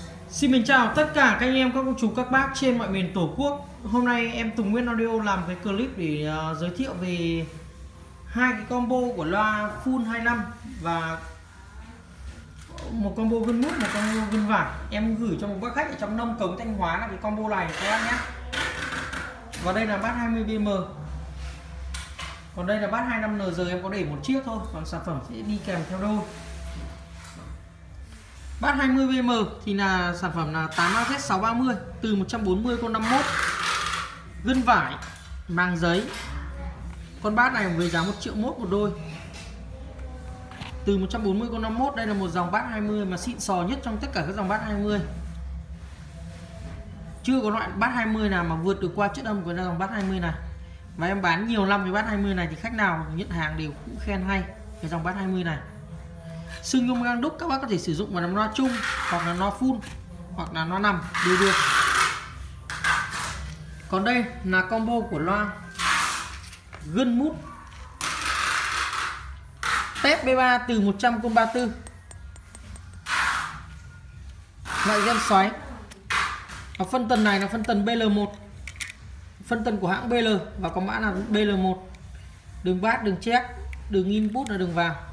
Xin chào tất cả các anh em, các cô chú, các bác trên mọi miền Tổ quốc. Hôm nay em Tùng Nguyên Audio làm cái clip để giới thiệu về hai cái combo của loa full 25 và một combo vân mút, một combo vân vải. Em gửi cho một bác khách ở trong Nông Cống, Thanh Hóa là cái combo này các bác nhé. Và đây là bass 20 BM. Còn đây là bass 25 NG, em có để một chiếc thôi, còn sản phẩm sẽ đi kèm theo đôi. Bass 20 BM thì là sản phẩm là 8AZ630 từ 140 con 51, gân vải, màng giấy. Con bass này với giá 1,1 triệu một đôi, từ 140 con 51. Đây là một dòng bass 20 mà xịn sò nhất trong tất cả các dòng bass 20. Chưa có loại bass 20 nào mà vượt được qua chất âm của dòng bass 20 này. Và em bán nhiều năm với bass 20 này thì khách nào nhận hàng đều cũng khen hay cái dòng bass 20 này. Xương nhôm gang đúc các bác có thể sử dụng vào làm loa chung, hoặc là loa full, hoặc là loa nằm đều được. Còn đây là combo của loa gân mút tép B3 từ 100 con 34, loại gân xoáy. Và phân tần này là phân tần BL1, phân tần của hãng BL, và có mã là BL1. Đường bass, đường check, đường input là đường vào.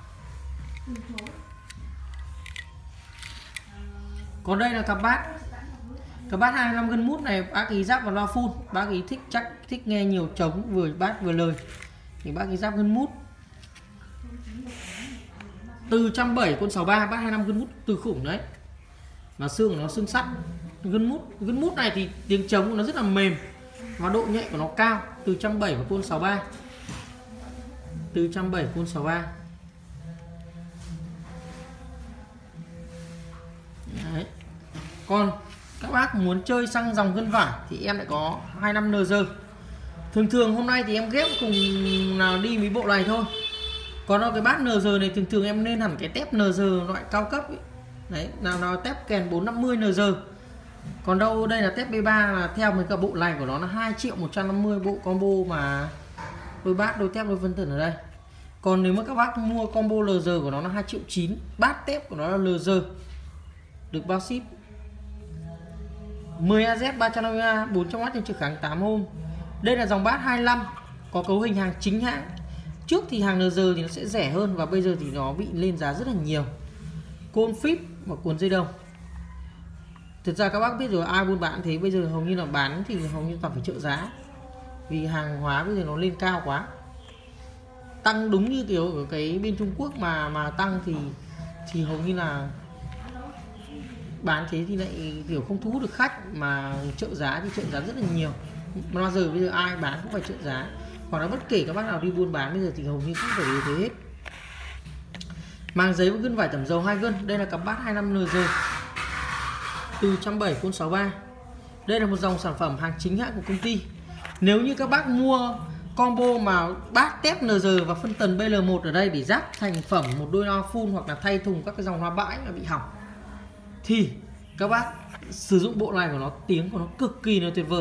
Còn đây là cặp bass 25 gân mút này, bác ý ráp vào loa full, bác ý thích nghe nhiều trống vừa bass vừa lời thì bác ý ráp gân mút từ 170 con 63, bass 25 gân mút từ khủng đấy, mà xương của nó xương sắt. Gân mút này thì tiếng trống của nó rất là mềm và độ nhạy của nó cao, từ 170 con 63, từ 170 con 63. Đấy. Còn các bác muốn chơi sang dòng gân vải thì em lại có 25 NG. Thường hôm nay thì em ghép cùng nào đi với bộ này thôi. Còn cái bass NG này thường em nên hẳn cái tép NG loại cao cấp ấy. Đấy, nào tép kèn 450 NG. Còn đâu đây là tép B3, là theo với cả bộ này của nó là 2.150.000 bộ combo mà đôi bass, đôi tép, đôi vân tần ở đây. Còn nếu mà các bác mua combo LG của nó là 2,9 triệu, bass tép của nó là LG, được bao ship. 10AZ 350A 400W trên trực kháng 8 ohm. Đây là dòng bass 25 có cấu hình hàng chính hãng. Trước thì hàng NG thì nó sẽ rẻ hơn, và bây giờ thì nó bị lên giá rất là nhiều. Côn phíp và cuốn dây đồng. Thực ra các bác biết rồi, ai buôn bán thế bây giờ hầu như là bán thì hầu như toàn phải trợ giá, vì hàng hóa bây giờ nó lên cao quá. Tăng đúng như kiểu ở cái bên Trung Quốc mà tăng thì hầu như là bán thế thì lại kiểu không thu hút được khách, mà trợ giá thì trợ giá rất là nhiều. Mà giờ bây giờ ai bán cũng phải trợ giá, hoặc là bất kể các bác nào đi buôn bán bây giờ thì hầu như cũng phải như thế hết. Màng giấy và gân vải tẩm dầu 2 gân. Đây là cặp bass 25 NG từ 170 con 63. Đây là một dòng sản phẩm hàng chính hãng của công ty. Nếu như các bác mua combo mà bass tép NG và phân tần BL1 ở đây để ráp thành phẩm một đôi loa full, hoặc là thay thùng các cái dòng loa bãi mà bị hỏng, thì các bác sử dụng bộ này của nó, tiếng của nó cực kỳ là tuyệt vời,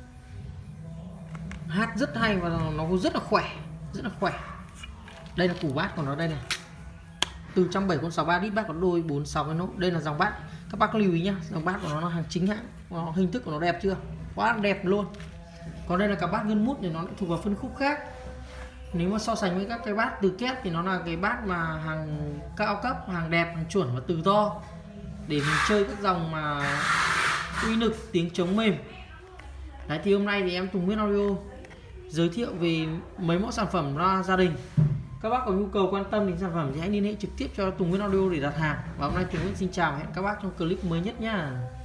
hát rất hay và nó rất là khỏe, Đây là củ bass của nó đây này, từ 170 con 63 đít, bass có đôi 46 cái nốt. Đây là dòng bass, các bác lưu ý nhá, dòng bass của nó là hàng chính hãng, hình thức của nó đẹp chưa, quá đẹp luôn. Còn đây là các bass gân mút thì nó lại thuộc vào phân khúc khác. Nếu mà so sánh với các cái bass từ kép thì nó là cái bass mà hàng cao cấp, hàng đẹp, hàng chuẩn và từ to, để mình chơi các dòng mà uy lực, tiếng trống mềm. Đấy, thì hôm nay thì em Tùng Nguyên Audio giới thiệu về mấy mẫu sản phẩm loa gia đình. Các bác có nhu cầu quan tâm đến sản phẩm thì hãy liên hệ trực tiếp cho Tùng Nguyên Audio để đặt hàng. Và hôm nay Tùng Nguyên xin chào và hẹn các bác trong clip mới nhất nhá.